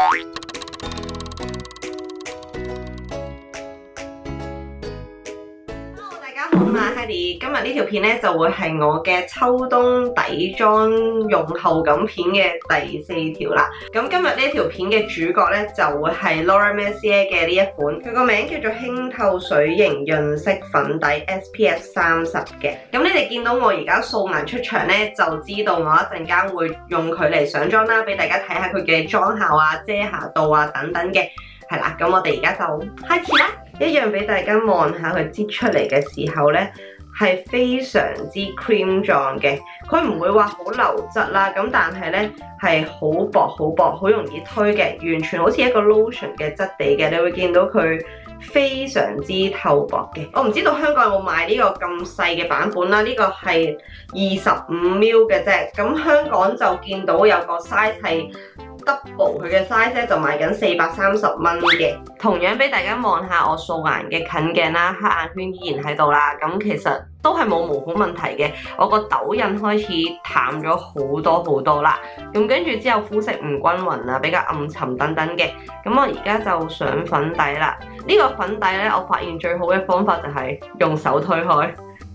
好嘛 ，Hedy， 今日呢條片咧就會係我嘅秋冬底妝用後感片嘅第4條啦。咁今日呢條片嘅主角咧就會係 Laura Mercier 嘅呢一款，佢個名叫做輕透水型潤色粉底 SPF 30嘅。咁你哋見到我而家素顏出場咧，就知道我一陣間會用佢嚟上妝啦，俾大家睇下佢嘅妝效啊、遮瑕度啊等等嘅。係啦，咁我哋而家就開始啦。一樣俾大家望下佢擠出嚟嘅時候咧，係非常之 cream 狀嘅，佢唔會話好流質啦，咁但係咧係好薄好薄，好容易推嘅，完全好似一個 lotion 嘅質地嘅，你會見到佢非常之透薄嘅。我唔知道香港有冇賣呢個咁細嘅版本啦，呢個係25ml 嘅啫，咁香港就見到有個 size 係double 佢嘅 size 咧，就賣緊430蚊嘅。同樣俾大家望下我素顏嘅近鏡啦，黑眼圈依然喺度啦。咁其實都係冇毛孔問題嘅。我個痘印開始淡咗好多啦。咁跟住之後膚色唔均勻啊，比較暗沉等等嘅。咁我而家就上粉底啦。呢個粉底咧，我發現最好嘅方法就係用手推開。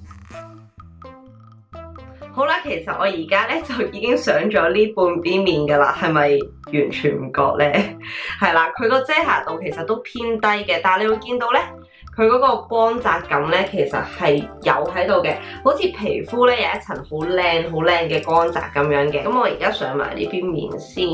好啦，其實我而家咧就已經上咗呢半邊面噶啦，係咪完全唔覺咧？係啦，佢個遮瑕度其實都偏低嘅，但係你會見到咧，佢嗰個光澤感咧其實係有喺度嘅，好似皮膚咧有一層好靚嘅光澤咁樣嘅。咁我而家上埋呢邊面先。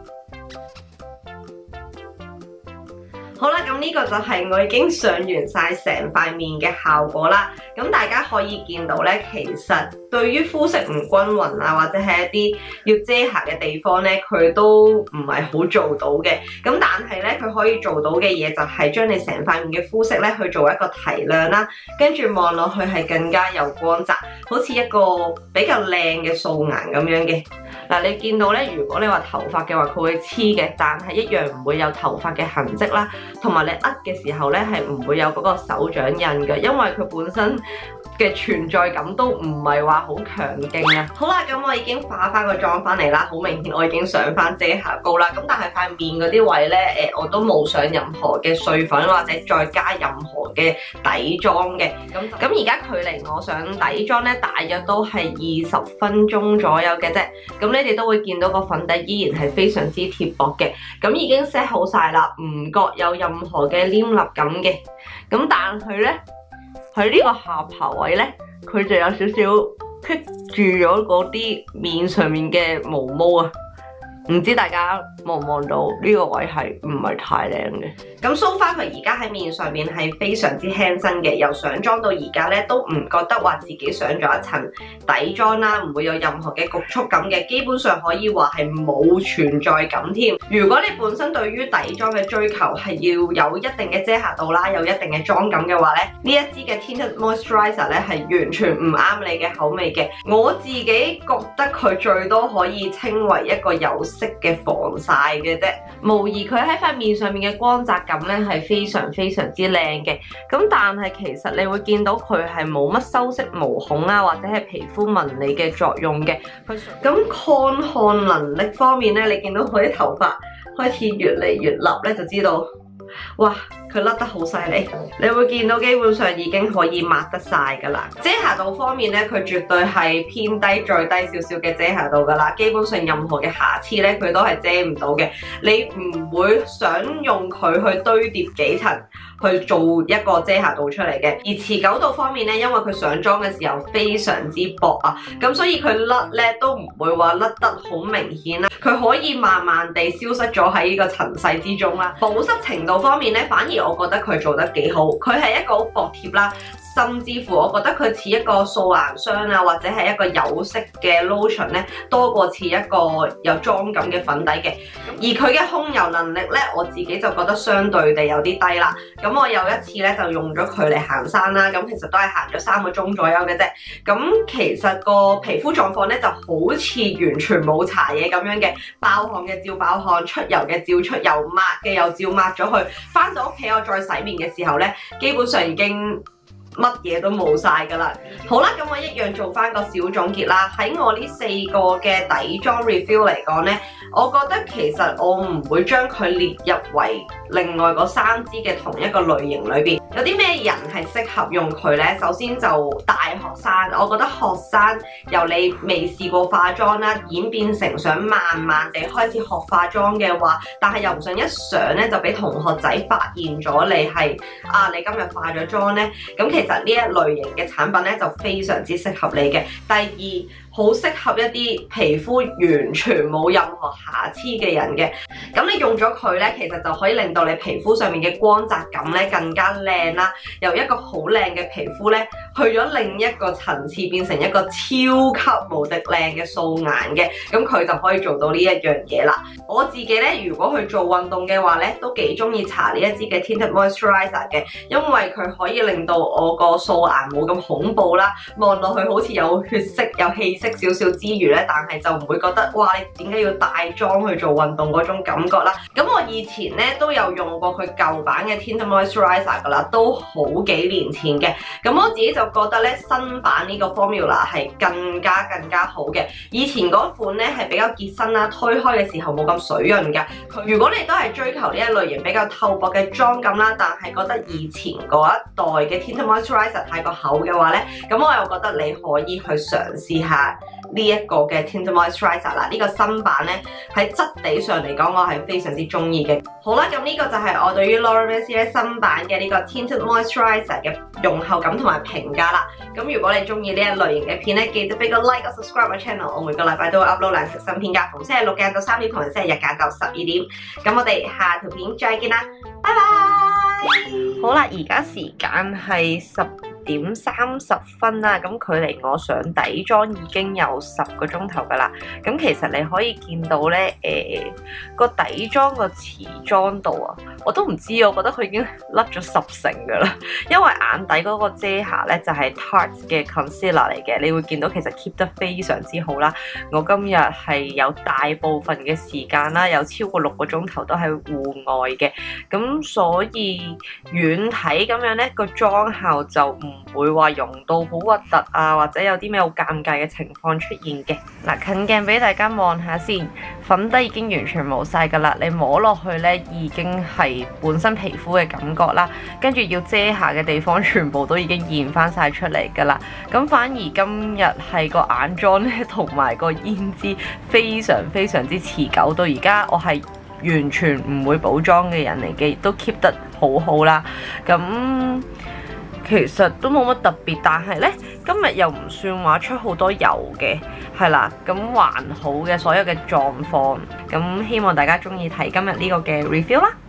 好啦，咁呢個就係我已經上完晒成塊面嘅效果啦。咁大家可以見到咧，其實對於膚色唔均勻啊，或者係一啲要遮瑕嘅地方咧，佢都唔係好做到嘅。咁但係咧，佢可以做到嘅嘢就係將你成塊面嘅膚色咧去做一個提亮啦，跟住望落去係更加有光澤，好似一個比較靚嘅素顏咁樣嘅。嗱，你見到咧，如果你話頭髮嘅話，佢會黐嘅，但係一樣唔會有頭髮嘅痕跡啦。同埋你握嘅時候咧，係唔會有嗰個手掌印嘅，因為佢本身嘅存在感都唔係話好強勁啊。好啦，咁我已經化翻個妝翻嚟啦，好明顯我已經上翻遮瑕膏啦。咁但係塊面嗰啲位咧，我都冇上任何嘅碎粉或者再加任何嘅底妝嘅。咁而家距離我上底妝咧，大約都係20分鐘左右嘅啫。咁你哋都會見到個粉底依然係非常之貼薄嘅。咁已經 set 好晒啦，唔覺有任何嘅黏立感嘅。咁但係咧，喺呢個下巴位咧，佢就有少少棘住咗嗰啲面上面嘅毛毛啊！唔知大家望唔望到呢個位係唔係太靚嘅？咁 so far 佢而家喺面上面係非常之輕身嘅，由上妝到而家咧都唔覺得話自己上咗一層底妝啦，唔會有任何嘅局促感嘅，基本上可以話係冇存在感添。如果你本身對於底妝嘅追求係要有一定嘅遮瑕度啦，有一定嘅妝感嘅話咧，呢一支嘅 Tinted Moisturizer 咧係完全唔啱你嘅口味嘅。我自己覺得佢最多可以稱為一個有色嘅防曬嘅啫，無疑佢喺塊面上面嘅光澤感咧係非常之靚嘅。咁但係其實你會見到佢係冇乜修飾毛孔啊，或者係皮膚紋理嘅作用嘅。咁抗汗能力方面咧，你見到佢啲頭髮開始越嚟越立咧，就知道哇，佢甩得好犀利，你會見到基本上已經可以抹得晒噶啦。遮瑕度方面咧，佢絕對係偏低再低少少嘅遮瑕度噶啦，基本上任何嘅瑕疵咧，佢都係遮唔到嘅。你唔會想用佢去堆疊幾層去做一個遮瑕度出嚟嘅。而持久度方面咧，因為佢上妝嘅時候非常之薄啊，咁所以佢甩咧都唔會話甩得好明顯啦。佢可以慢慢地消失咗喺呢個塵世之中啦。保濕程度方面咧，反而我覺得佢做得幾好，佢係一個好薄貼啦，甚至乎我覺得佢似一個素顏霜啊，或者係一個有色嘅 lotion 咧，多過似一個有妝感嘅粉底嘅。而佢嘅控油能力咧，我自己就覺得相對地有啲低啦。咁我有一次咧就用咗佢嚟行山啦，咁其實都係行咗3個鐘左右嘅啫。咁其實個皮膚狀況咧就好似完全冇搽嘢咁樣嘅，爆汗嘅照爆汗，出油嘅照出油，抹嘅又照抹咗去。翻到屋企我再洗面嘅時候咧，基本上已經乜嘢都冇晒㗎啦。好啦，咁我一樣做翻個小總結啦。喺我呢4個嘅底妝 review 嚟講呢，我覺得其實我唔會將佢列入為另外嗰3支嘅同一個類型裏邊。有啲咩人係適合用佢呢？首先就大學生，我覺得學生由你未試過化妝啦，演變成想慢慢地開始學化妝嘅話，但係又唔想一上呢就俾同學仔發現咗你係你今日化咗妝呢。咁其實呢一類型嘅產品呢，就非常之適合你嘅。第二，好適合一啲皮膚完全冇任何瑕疵嘅人嘅，咁你用咗佢咧，其實就可以令到你皮膚上面嘅光澤感咧更加靚啦，由一個好靚嘅皮膚咧，去咗另一個層次，變成一個超級無敵靚嘅素顏嘅，咁佢就可以做到呢一樣嘢啦。我自己咧，如果去做運動嘅話咧，都幾中意搽呢一支嘅 Tinted Moisturizer 嘅，因為佢可以令到我個素顏冇咁恐怖啦，望落去好似有血色有氣色少少之餘咧，但係就唔會覺得哇，你點解要帶妝去做運動嗰種感覺啦。咁我以前咧都有用過佢舊版嘅 Tinted Moisturizer 噶啦，都好幾年前嘅。咁我自己就覺得咧，新版呢個 formula 係更加好嘅。以前嗰款咧係比較結身啦，推開嘅時候冇咁水潤㗎。如果你都係追求呢一類型比較透薄嘅妝感啦，但係覺得以前嗰一代嘅 Tinted Moisturizer 太過厚嘅話咧，咁我又覺得你可以去嘗試下呢一個嘅 Tinted Moisturizer 啦。呢個新版咧喺質地上嚟講，我係非常之中意嘅。好啦，咁呢個就係我對於 Laura Mercier 新版嘅呢個 Tinted Moisturizer 嘅用後感同埋評價啦。咁如果你中意呢一類型嘅片咧，記得俾個 like 個 subscribe 個 channel。我每個禮拜都會 upload 兩條新片㗎，逢星期六晏晝3點同埋星期日晏晝12點。咁我哋下條片再見啦，拜拜。好啦，而家時間係10:30啦，咁距離我上底妝已經有10個鐘頭噶啦。咁其實你可以見到咧，個底妝個持妝度啊，我都唔知，我覺得佢已經甩咗10成噶啦。因為眼底嗰個遮瑕咧就係 Tarte 嘅 concealer 嚟嘅，你會見到其實 keep 得非常之好啦。我今日係有大部分嘅時間啦，有超過6個鐘頭都喺戶外嘅，咁所以遠睇咁樣咧，個妝效就唔會話溶到好核突啊，或者有啲咩好尷尬嘅情況出現嘅。嗱，近鏡俾大家望下先，粉底已經完全冇晒噶啦，你摸落去咧已經係本身皮膚嘅感覺啦，跟住要遮瑕嘅地方全部都已經現翻晒出嚟噶啦。咁反而今日係個眼妝咧同埋個胭脂非常之持久，到而家我係完全唔會補妝嘅人嚟嘅，都 keep 得好好啦。咁其實都冇乜特別，但係呢，今日又唔算話出好多油嘅，係啦，咁還好嘅所有嘅狀況。咁希望大家中意睇今日呢個嘅 review 啦。